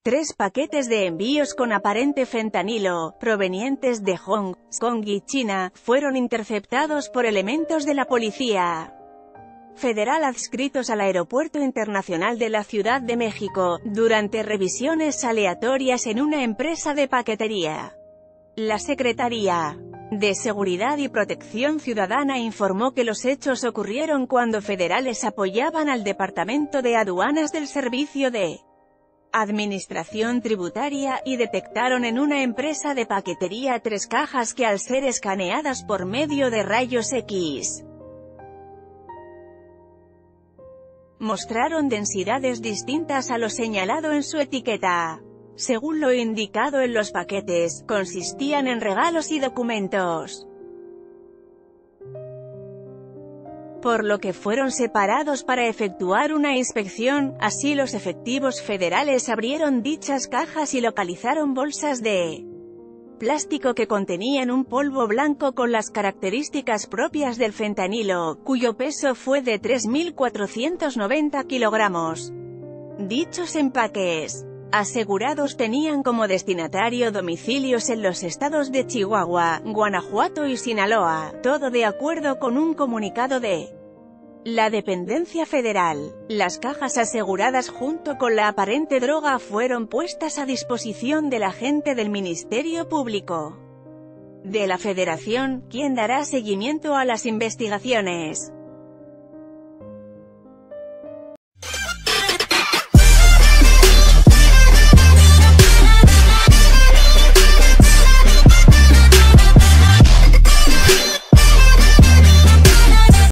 3 paquetes de envíos con aparente fentanilo, provenientes de Hong Kong y China, fueron interceptados por elementos de la Policía Federal adscritos al Aeropuerto Internacional de la Ciudad de México, durante revisiones aleatorias en una empresa de paquetería. La Secretaría de Seguridad y Protección Ciudadana informó que los hechos ocurrieron cuando federales apoyaban al Departamento de Aduanas del Servicio de Administración Tributaria, y detectaron en una empresa de paquetería 3 cajas que al ser escaneadas por medio de rayos X, mostraron densidades distintas a lo señalado en su etiqueta. Según lo indicado en los paquetes, consistían en regalos y documentos, por lo que fueron separados para efectuar una inspección. Así, los efectivos federales abrieron dichas cajas y localizaron bolsas de plástico que contenían un polvo blanco con las características propias del fentanilo, cuyo peso fue de 3.490 kilogramos. Dichos empaques asegurados tenían como destinatario domicilios en los estados de Chihuahua, Guanajuato y Sinaloa, todo de acuerdo con un comunicado de la dependencia federal. Las cajas aseguradas junto con la aparente droga fueron puestas a disposición del agente del Ministerio Público de la Federación, quien dará seguimiento a las investigaciones.